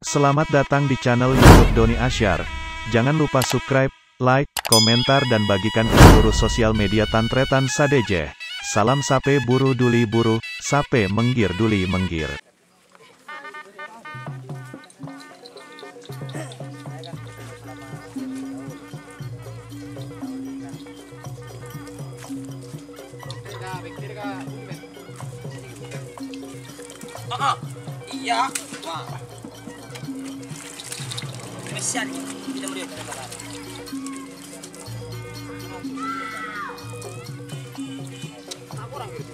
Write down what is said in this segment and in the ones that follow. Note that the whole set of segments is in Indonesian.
Selamat datang di channel YouTube Doni Ashar. Jangan lupa subscribe, like, komentar dan bagikan ke seluruh sosial media tantretan sadeje. Salam sape buru duli buru, sape menggir duli menggir. Iya, wah. Spesial tidak melihat kita. Aku orang gitu.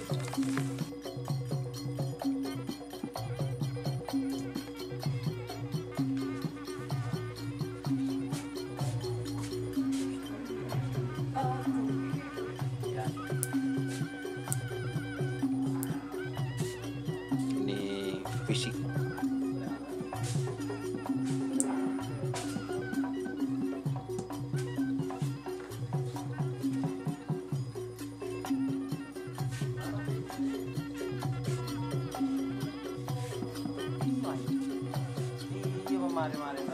Ini fisik. Mari.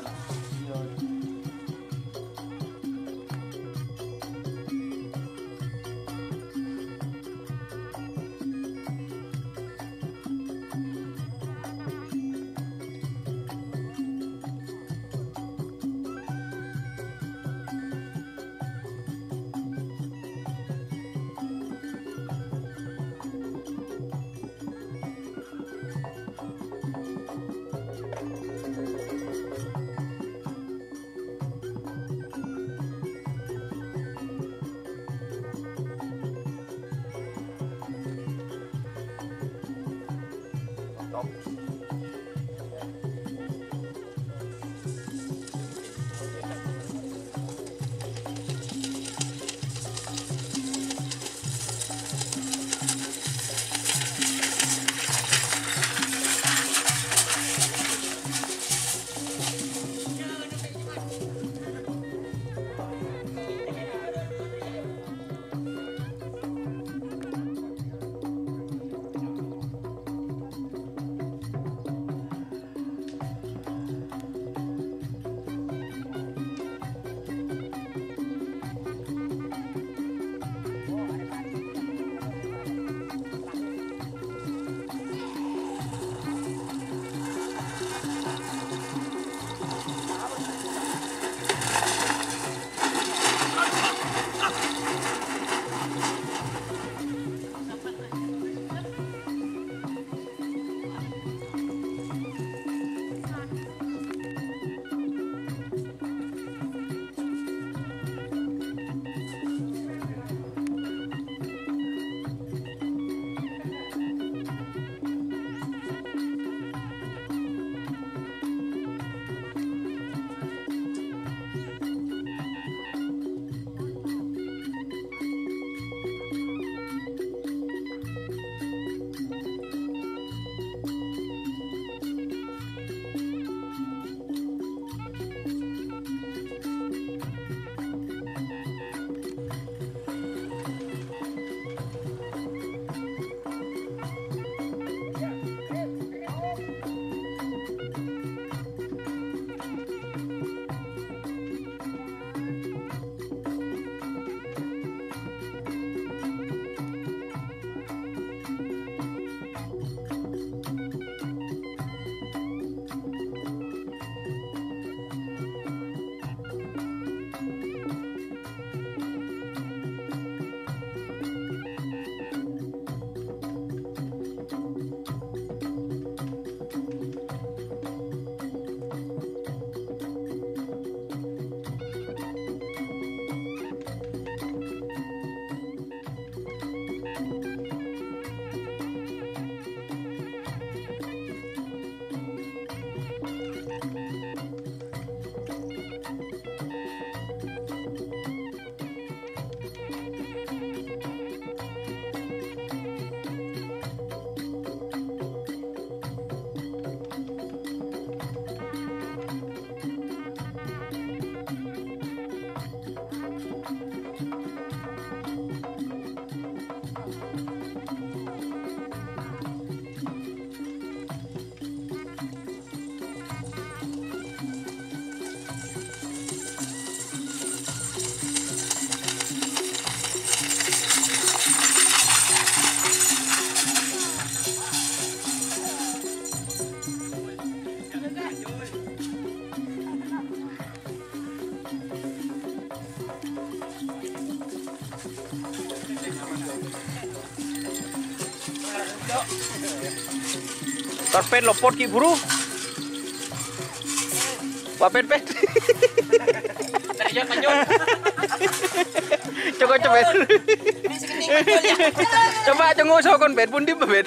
Torped lopot ki buru. Wapet pet. Coba. Coba cengus kon bet pun di bet.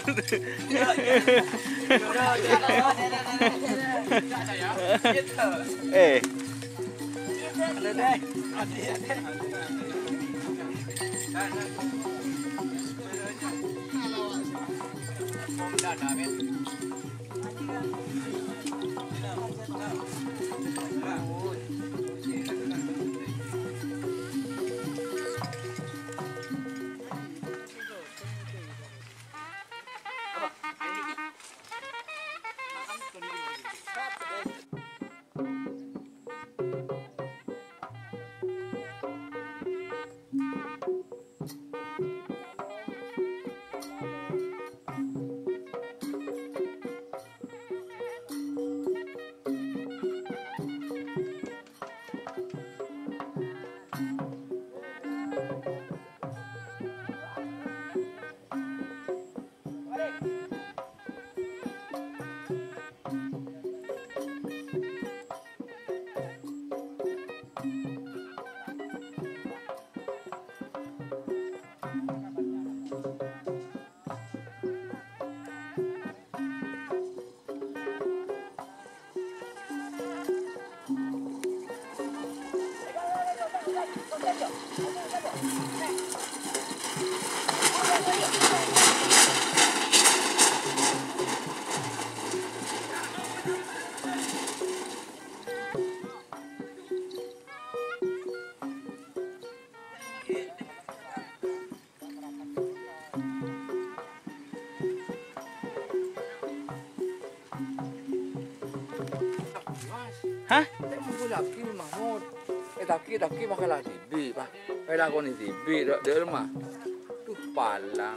Hah? Laki Mahmud. Laki makalah tibi, Pak. Pela koni tibi dak de rumah. Tuh palang.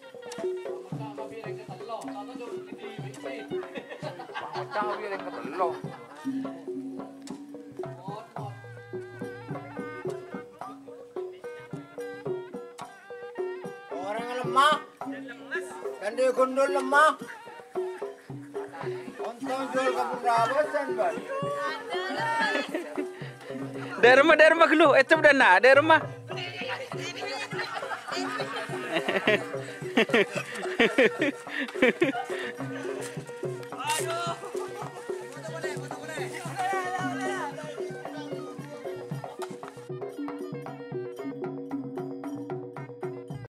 Macam dia yang ketelok. Orang lemah. Dan dia gondol lemah. Ontong jual kabur rawasan, Pak. Dari rumah keluh, itu udah nak, dari rumah.